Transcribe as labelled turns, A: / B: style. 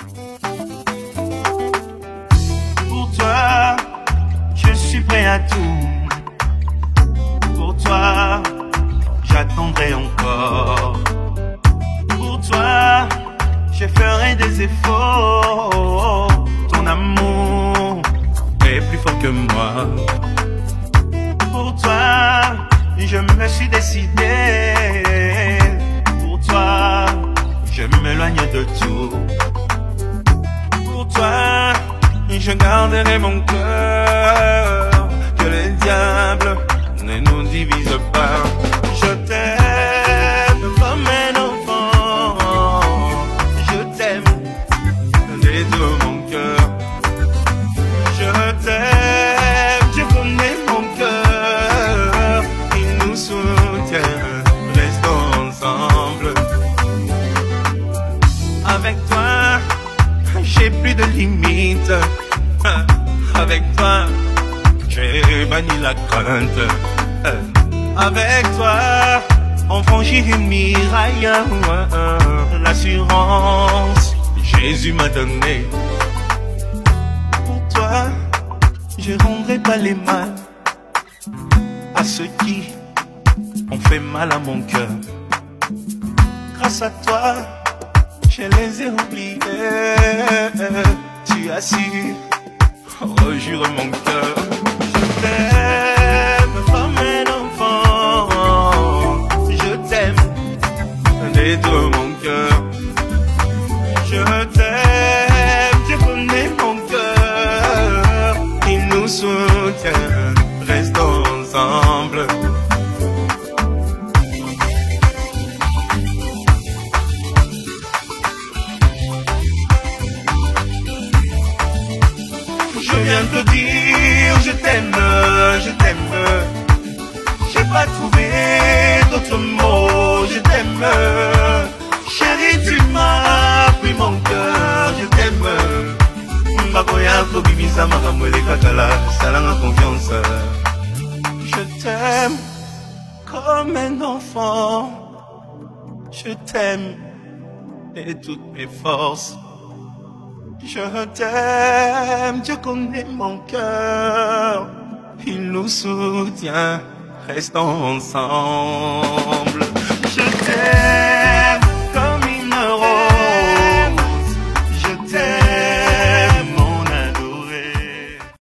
A: Pour toi, je suis prêt à tout. Pour toi, j'attendrai encore. Pour toi, je ferai des efforts. Ton amour est plus fort que moi. Pour toi, je me suis décidé. Pour toi, je m'éloigne de tout. Pour toi, je garderai mon cœur. Que le diable ne nous divise pas. Je t'aime comme un enfant. Je t'aime de tout mon cœur. Je t'aime, tu connais mon cœur. Il nous soutient, restons ensemble. Avec toi, j'ai plus de limites. Avec toi, j'ai banni la crainte. Avec toi, on franchit une miraille. L'assurance, Jésus m'a donné. Pour toi, je rendrai pas les mal à ceux qui ont fait mal à mon cœur. Grâce à toi, je les ai oubliés. Tu as su rejurer mon cœur. Je t'aime comme un enfant. Je t'aime de tout mon cœur. Je t'aime, tu connais mon cœur. Il nous soutient, restons ensemble. Je viens te dire, je t'aime, je t'aime. J'ai pas trouvé d'autres mots, je t'aime. Chérie, tu m'as pris mon cœur, je t'aime. Makoya Kobibisa Makamwele Kakala, Salanga confiance. Je t'aime comme un enfant. Je t'aime de toutes mes forces. Je t'aime, Dieu connaît mon cœur. Il nous soutient, restons ensemble.